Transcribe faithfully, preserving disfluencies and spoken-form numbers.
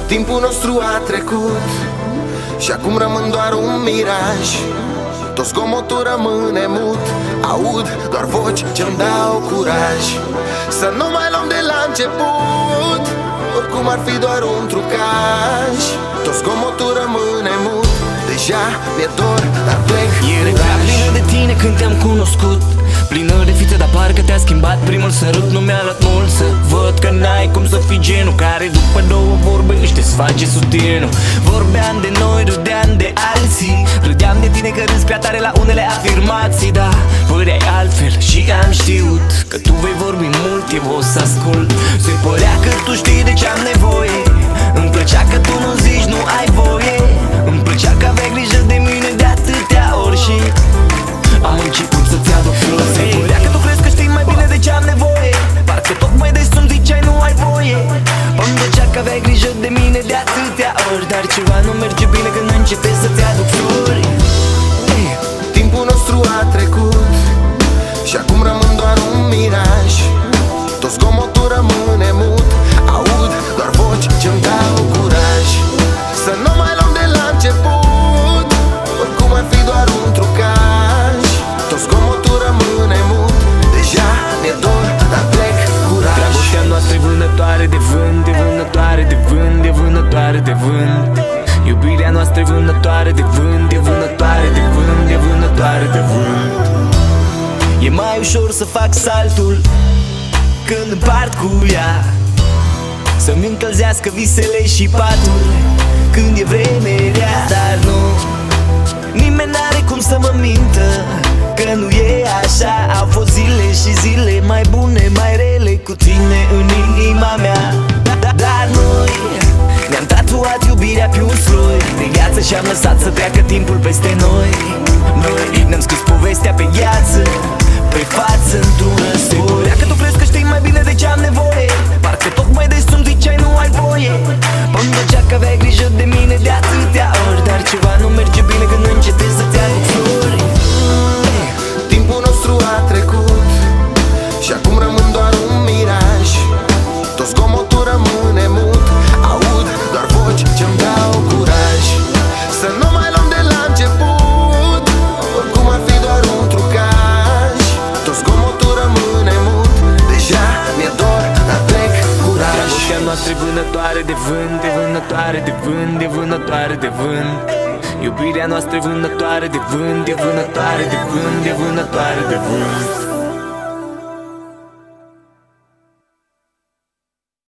Timpul nostru a trecut și acum rămân doar un miraj. Tot zgomotul rămâne mut, aud doar voci ce-mi dau curaj. Să nu mai luăm de la început, oricum ar fi doar un trucaj. Tot zgomotul rămâne mut, deja mi-e dor, dar plec. Era plină de tine când te-am cunoscut, plină de fițe, dar parcă te-a schimbat primul sărut. Nu mi-a luat mult să văd că n-ai cum să fii genul care după două vorbe își desface sutenul. Vorbeam de noi, râdeam de alții, râdeam de tine că râzi prea tare la unele afirmații. Da, păreai altfel și am știut că tu vei vorbi mult, eu o să ascult. Se părea că tu știi de ce am nevoie, îmi plăcea că tu nu zici nu ai voie, îmi plăcea că aveai grijă de mine de atâtea ori și am început să-ți aduc flori. Se părea că tu crezi că știi mai bine de ce am nevoie, parcă tocmai de să-mi ziceai nu ai voie. Îmi plăcea că aveai grijă de mine de atâtea ori, dar ceva nu merge bine când începe să-ți aduc flori. Timpul nostru a trecut și acum rămân doar un miraj. Tot zgomotul rămâne mut, aud doar voci ce-mi dau curaj. Să nu mai luăm de la început, oricum ar fi doar un trucaj. Tot zgomotul rămâne mut, deja mi-e dor, dar plec curaj. Dragostea noastră e vânătoare de vânt, e vânătoare de vânt, e vânătoare de vânt. Iubirea noastră e vânătoare de vânt, e vânătoare de vânt, e vânătoare de vânt. E mai ușor să fac saltul când împart cu ea, să-mi încălzească visele și patul când e vreme rea. Dar nu, nimeni n-are cum să mă mintă că nu e așa. Au fost zile și zile mai bune, mai rele cu tine în inima mea. Dar noi ne-am tatuat iubirea pe un sloi de gheață și am lăsat să treacă timpul peste noi. Noi ne-am scris povestea pe gheață, pe față într-un răsoi. Părea că tu crezi că știi mai bine de ce am nevoie, parcă tocmai de să-mi ziceai nu ai voie. Îmi plăcea că aveai grijă de mine de atâtea ori, dar ceva nu merge bine când începe să-ți aduc flori. Timpul nostru a trecut și acum rămân doar un miraj. Tot zgomotul rămâne mut, aud doar voci ce-mi dau curaj. Să nu mai luăm de la început, oricum ar fi doar un trucaj. Tot zgomotul rămâne mut, deja mi-e dor, dar plec curaj. Dragostea noastră e vânătoare de vânt, e vânătoare de vânt, e vânătoare de vânt. Iubirea noastră e vânătoare de vânt, e vânătoare de vânt, e vânătoare de vânt.